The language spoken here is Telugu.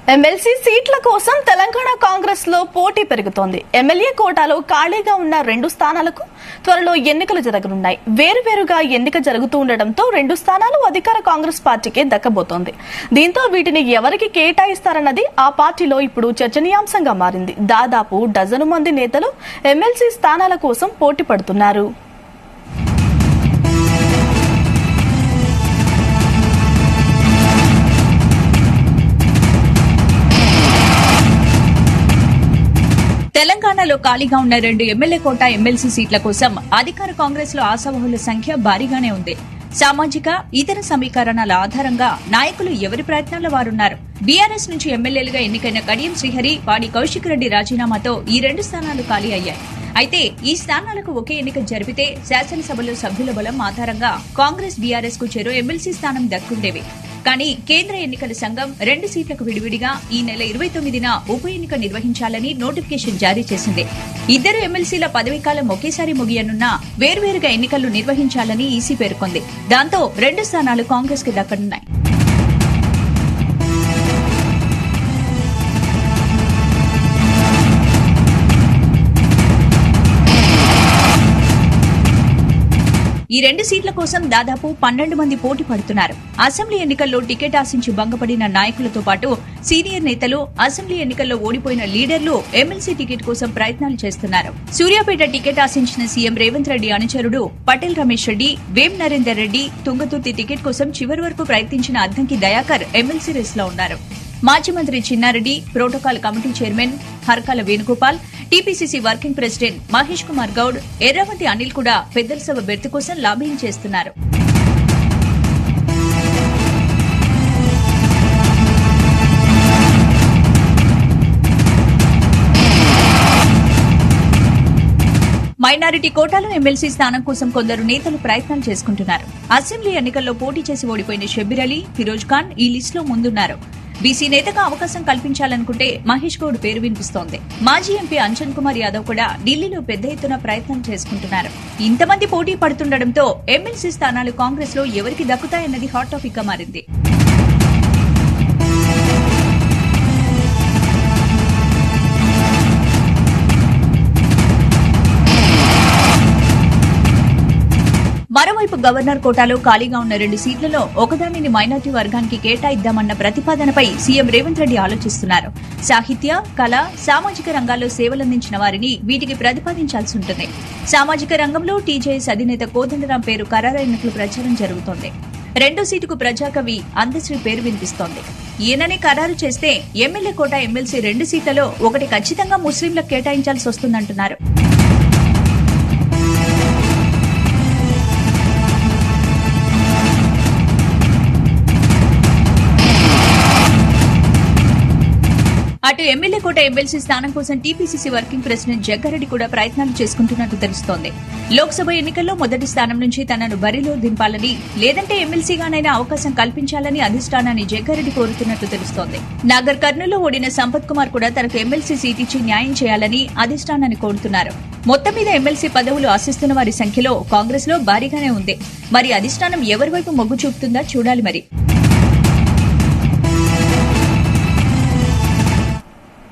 ఎమ్మెల్సీ సీట్ల కోసం తెలంగాణ కాంగ్రెస్ లో పోటీ పెరుగుతోంది. ఎమ్మెల్యే కోటాలో ఖాళీగా ఉన్న 2 స్థానాలకు త్వరలో ఎన్నికలు జరగనున్నాయి. వేరువేరుగా ఎన్నిక జరుగుతూ ఉండడంతో 2 స్థానాలు అధికార కాంగ్రెస్ పార్టీకే దక్కబోతోంది. దీంతో వీటిని ఎవరికి కేటాయిస్తారన్నది ఆ పార్టీలో ఇప్పుడు చర్చనీయాంశంగా మారింది. దాదాపు డజను మంది నేతలు ఎమ్మెల్సీ స్థానాల కోసం పోటీ పడుతున్నారు. తెలంగాణలో ఖాళీగా ఉన్న 2 ఎమ్మెల్యే కోటా ఎమ్మెల్సీ సీట్ల కోసం అధికార కాంగ్రెస్ లో ఆశావహుల సంఖ్య భారీగానే ఉంది. సామాజిక ఇతర సమీకరణాల ఆధారంగా నాయకులు ఎవరి ప్రయత్నాల్లో వారున్నారు. బీఆర్ఎస్ నుంచి ఎమ్మెల్యేలుగా ఎన్నికైన కడియం శ్రీహరి, వాడి కౌశిక్ రెడ్డి రాజీనామాతో ఈ 2 స్థానాలు ఖాళీ అయ్యాయి. అయితే ఈ స్థానాలకు ఒకే ఎన్నిక జరిపితే శాసనసభలో సభ్యుల బలం ఆధారంగా కాంగ్రెస్ బీఆర్ఎస్ కు చెరో ఎమ్మెల్సీ స్థానం దక్కుండేవి. కానీ కేంద్ర ఎన్నికల సంఘం 2 సీట్లకు విడివిడిగా ఈ నెల 29న ఉప ఎన్నిక నిర్వహించాలని నోటిఫికేషన్ జారీ చేసింది. 2 ఎమ్మెల్సీల పదవీకాలం ఒకేసారి ముగియనున్నా వేర్వేరుగా ఎన్నికలు నిర్వహించాలని ఈసీ పేర్కొంది. దాంతో 2 స్థానాలు కాంగ్రెస్ కి దక్కనున్నాయి. ఈ 2 సీట్ల కోసం దాదాపు 12 మంది పోటీ పడుతున్నారు. అసెంబ్లీ ఎన్నికల్లో టికెట్ ఆశించి భంగపడిన నాయకులతో పాటు సీనియర్ నేతలు, అసెంబ్లీ ఎన్నికల్లో ఓడిపోయిన లీడర్లు ఎమ్మెల్సీ టికెట్ కోసం ప్రయత్నాలు చేస్తున్నారు. సూర్యాపేట టికెట్ ఆశించిన సీఎం రేవంత్ రెడ్డి అనుచరుడు పటేల్ రమేష్ రెడ్డి, వేం నరేందర్ రెడ్డి తుంగతుర్తి టికెట్ కోసం చివరి వరకు ప్రయత్నించిన అద్దంకి దయాకర్ ఎమ్మెల్సీ రేస్ లో ఉన్నారు. మాజీ మంత్రి Chinna Reddy, protocol committee chairman Harkala Venugopal, TPCC working president Mahesh Kumar Goud, Erravanti Anil కూడా పెద్దల సభ బెర్త్ కోసం లాబింగ్ చేస్తున్నారు. మైనారిటీ కోటాలో ఎమ్మెల్సీ స్థానం కోసం కొందరు నేతలు ప్రయత్నాలు చేసుకుంటున్నారు. అసెంబ్లీ ఎన్నికల్లో పోటీ చేసి ఓడిపోయిన షబ్బీర్ అలీ, ఫిరోజ్ ఖాన్ ఈ లిస్టులో ముందున్నారు. బీసీ నేతగా అవకాశం కల్పించాలనుకుంటే మహేష్ గౌడ్ పేరు వినిపిస్తోంది. మాజీ ఎంపీ అంజన్ కుమార్ యాదవ్ కూడా ఢిల్లీలో పెద్ద ఎత్తున ప్రయత్నం చేసుకుంటున్నారు. ఇంతమంది పోటీ పడుతుండటంతో ఎమ్మెల్సీ స్థానాలు కాంగ్రెస్ లో ఎవరికి దక్కుతాయన్నది హాట్ టాపిక్ గా మారింది. మరోవైపు గవర్నర్ కోటాలో ఖాళీగా ఉన్న 2 సీట్లలో ఒకదానిని మైనార్టీ వర్గానికి కేటాయిద్దామన్న ప్రతిపాదనపై సీఎం రేవంత్ రెడ్డి ఆలోచిస్తున్నారు. సాహిత్య, కళ, సామాజిక రంగాల్లో సేవలందించిన వారిని వీటికి ప్రతిపాదించాల్సి ఉంటుంది. సామాజిక రంగంలో టీజేఎస్ అధినేత కోదండరాం పేరు ఖరారైనట్లు ప్రచారం జరుగుతోంది. 2 సీటుకు ప్రజాకవి అందశ్రీ పేరు వినిపిస్తోంది. ఈయననే ఖరారు చేస్తే ఎమ్మెల్యే కోటా ఎమ్మెల్సీ 2 సీట్లలో ఒకటి ఖచ్చితంగా ముస్లింలకు కేటాయించాల్సి వస్తుందంటున్నారు. అటు ఎమ్మెల్యే కోట ఎమ్మెల్సీ స్థానం కోసం టీపీసీసీ వర్కింగ్ ప్రెసిడెంట్ జగ్గారెడ్డి కూడా ప్రయత్నాలు చేసుకుంటున్నట్టు తెలుస్తోంది. లోక్సభ ఎన్నికల్లో మొదటి స్థానం నుంచి తనను బరిలో దింపాలని, లేదంటే ఎమ్మెల్సీగానైనా అవకాశం కల్పించాలని అధిష్టానాన్ని జగ్గారెడ్డి కోరుతున్నట్టు తెలుస్తోంది. నాగర్ కర్నూలులో ఓడిన సంపత్ కుమార్ కూడా తనకు ఎమ్మెల్సీ సీట్ ఇచ్చి న్యాయం చేయాలని అధిష్టానాన్ని కోరుతున్నారు. మొత్తం మీద ఎమ్మెల్సీ పదవులు ఆశిస్తున్న వారి సంఖ్యలో కాంగ్రెస్ లో భారీగానే ఉంది. మరి అధిష్టానం ఎవరి వైపు మొగ్గు చూపుతుందా చూడాలి మరి.